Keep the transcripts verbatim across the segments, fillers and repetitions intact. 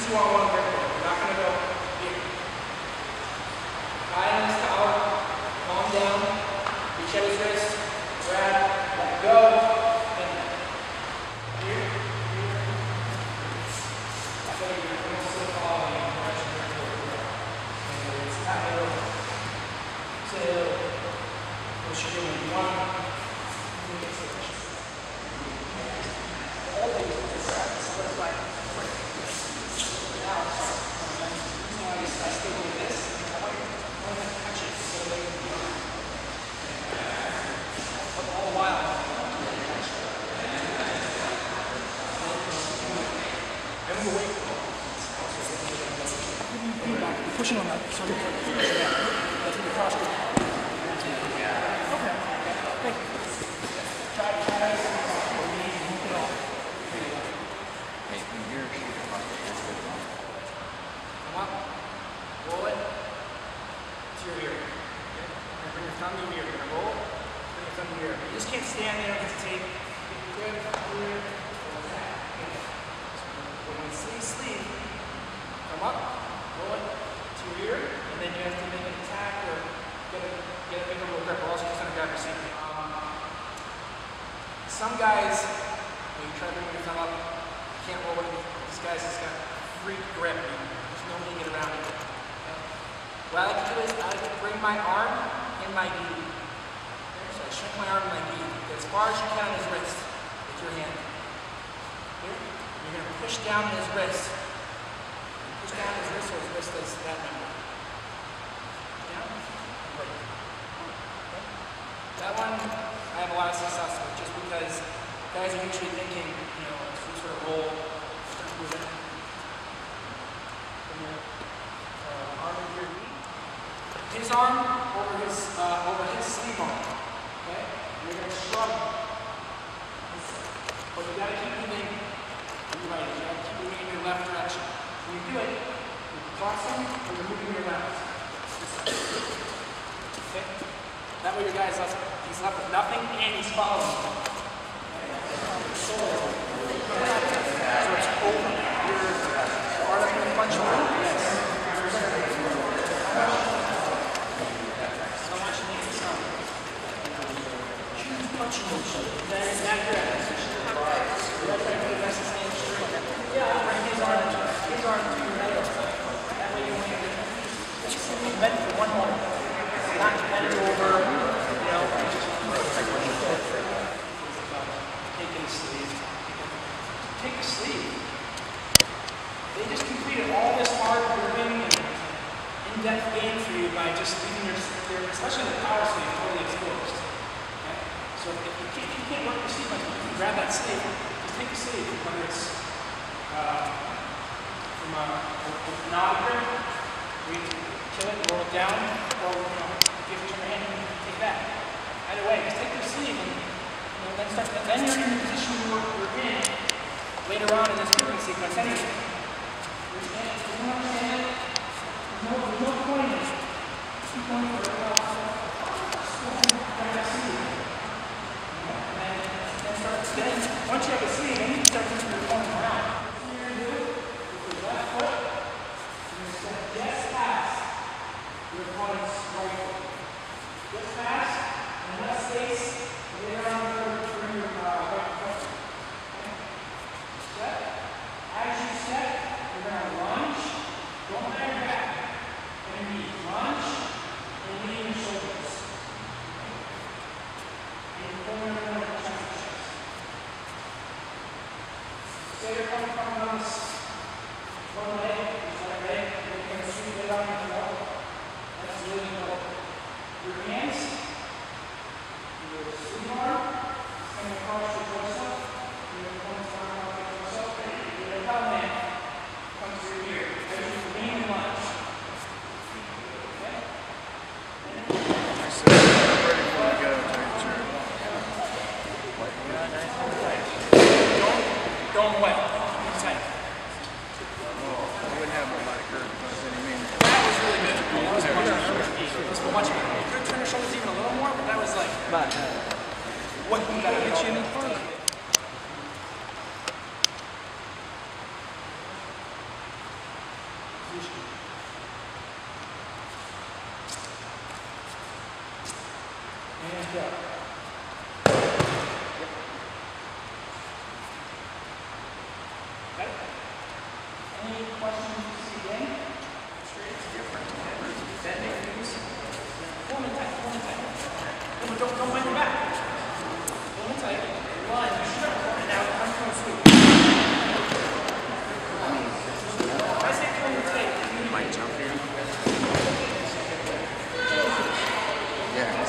since you are one grip, you're not going to go here. Eye on his collar, calm down, reach at his wrist, grab, let go, and here, here. So you're almost still following the direction you're going. And it's not little, two, push your doing one, all these are this side, so that's why now, the reason why I still do this, I want to touch it so that you can do it. But all the while, I move away from it. You're pushing on that. So you're that's when you cross it. Okay. Thank you. Try to try to move it off. Hey, from here, Come up, roll it to your ear. Okay? Now bring your thumb to your ear. You're going to roll, bring your thumb to your ear. You just can't stand there and hesitate. Good, clear, roll that. Okay. So when you sleeve, sleeve, come up, roll it to your ear, and then you have to make an attack or get a, get a bigger little grip, or else you're just going to grab your seat. Um, some guys, when you try to bring your thumb up, you can't roll it. This guy's just got freak grip. There's no way to get around it. Okay? What I like to do is I like to bring my arm in my gi. Okay? So I shrink my arm in my gi. Get as far as you can on his wrist with your hand. Here. You're going to push down his wrist. Push down his wrist so his wrist does that number. Down. Break. Okay? That one I have a lot of success with just because guys are usually thinking, you know, some sort of roll, start moving. Uh, arm over your knee. His arm over his uh, over his sleeve arm. Okay? You're going to shrug. But you got to keep moving. You're right. You got to keep moving in your left direction. When you do it, you cross him or you're moving your left. Okay? That way your guy's left. He's left with nothing and he's following. So, so it's over. You're hard up in the punch line. Yes. So much you need to stop. Choose punching motion. That is accurate. Yeah, bring his arm, his arm to your middle. That way you want to just bend for one more. Not bend over, you know, just taking a sleeve. Take a sleeve. They just completed all this hard gripping and in-depth game for you by just leaving your, your especially the power sleeve, totally exposed. Okay? So if you can't, if you can't work your sleeve, like you can grab that sleeve, just take a sleeve, whether it's uh, from a, a knob grip, where you kill it, roll it down, or you know, give it to your hand and take that. Either way, just take your sleeve and you know, then, start, and then you're in the position you were, you're in later on in this gripping sequence anyway. There's no understand it. There's no, there's no point in it. Keep going for it. And then, then start, then, once you have a sleeve, then you can start moving your opponent around. What you're going to do with your left foot, you're going to step just past your opponent's right foot. Just past, and less space, and then around for your uh, right foot. Okay? Step. As you step, you're going to lunge, don't let your back. And you lunge, and lean your shoulders. And you're pulling your opponent chest to chest. Say you're coming from on this one leg, this right leg, you're going to sweep it out and go. That's really low. Your hands, your sleeve arm, coming across your torso, your opponent's arm off your torso, your lapel hand comes through here. As you lean and lunge. Okay? I said, I'm ready for you to go, turn, turn. Don't, don't wet. Keep tight. Oh, I wouldn't have my body curve by any means. That was really good. That was much better. This was much better. You could turn your shoulders even a little more, but that was like, what you got to get you in the front. position. And go. Got it? Any questions you see again? Straight, different. That makes things. Pull them tight, pull them tight. No, don't, don't bend your back. Pull them tight. One, and now come from sweep. I say pull them tight. You might jump here. Yeah.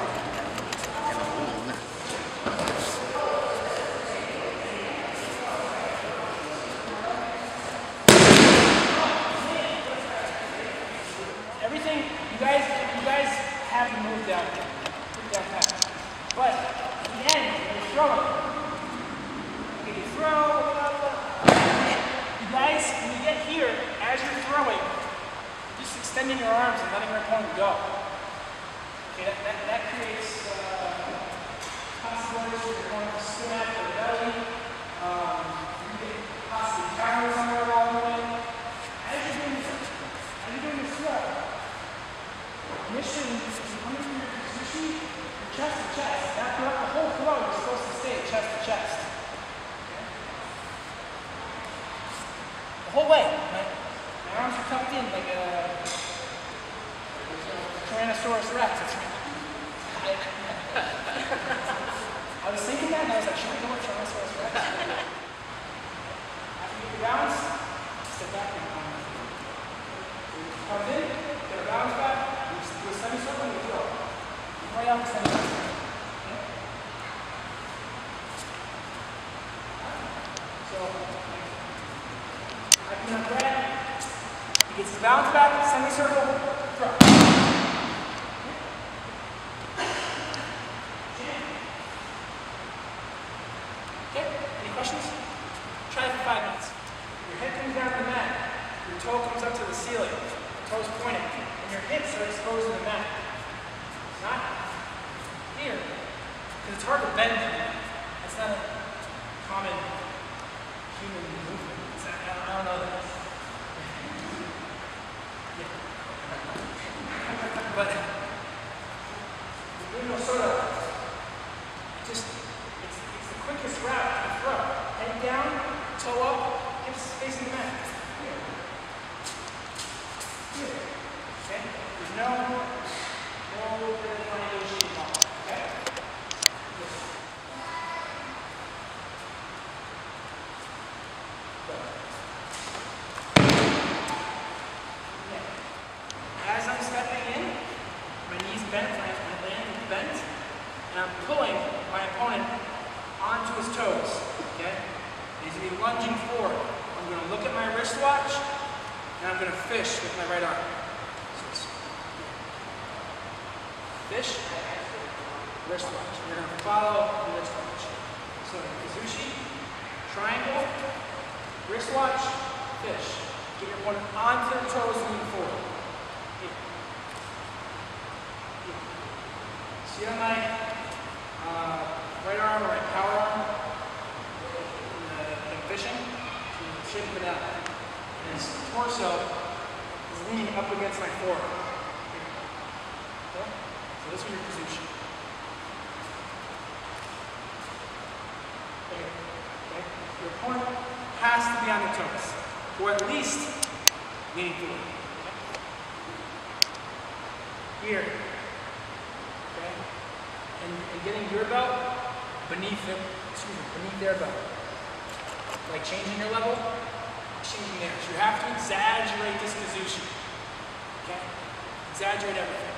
Everything, you guys, you guys have the move down there. Put down fast. But at the end, when you're throwing, okay, you throw, blah, blah. You guys, when you get here, as you're throwing, you're just extending your arms and letting your opponent go. Okay, that, that, that creates uh, possibilities for your opponent to spin out their belly. Um, you can possibly counter somewhere along the way. As you're doing this, as you're doing this throw, mission is coming from your position, your chest to chest. Now throughout the whole throw, you're supposed to stay chest to chest. Okay? The whole way. My, my arms are tucked in like a Tyrannosaurus Rex. I, I was thinking that and I was like, should I go with Tyrannosaurus Rex? After you get your balance, step back and come. Come in, get a bounce back. Do a semicircle and you throw. Right out the semicircle. Okay? So, I can have Brad. He gets his bounce back, semicircle, throw. Okay? Any questions? Try it for five minutes. Your head comes down to the mat. Your toe comes up to the ceiling. Your toes pointing. And your hips are exposed to the mat. It's not here. Because it's hard to bend. That's not a common human movement. It's not, I, don't, I don't know that. Yeah. But you know, sort of, just, it's, it's the quickest route to throw. Head down, toe up, hips facing the mat. Here. Here. Okay? There's no, no bit of triangulation involved. Okay? Yes. Go. Yeah. As I'm stepping in, my knees bent, my, my land is bent, and I'm pulling my opponent onto his toes. Okay? He's going to be lunging forward. I'm going to look at my wristwatch, and I'm going to fish with my right arm. Fish, wristwatch. You're going to follow the wristwatch. So, Kazushi, triangle, wristwatch, fish. Get your opponent onto their toes moving forward. Here. Here. See on my uh, right arm or right power arm in, the, in fishing? So you shake it out. And his torso is leaning up against my forearm. Here. Okay? So this is your position. There. Okay? Your opponent has to be on their toes, or at least leaning forward. Okay? Here. Okay? And, and getting your belt beneath them, excuse me, beneath their belt. Like changing your level, changing theirs. You have to exaggerate this position. Okay? Exaggerate everything.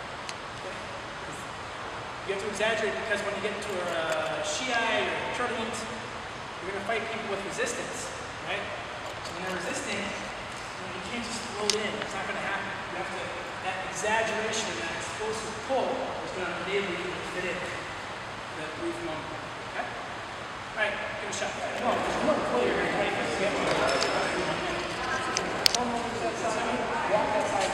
You have to exaggerate because when you get into a uh, Shiai or tournament, you're going to fight people with resistance, right? So when they're resisting, you, know, you can't just float in. It's not going to happen. You have to, that exaggeration, that explosive pull is going to enable you to fit in that brief moment. Okay? All right, give it a shot. No, there's no pull you're going to fight. Walk that side.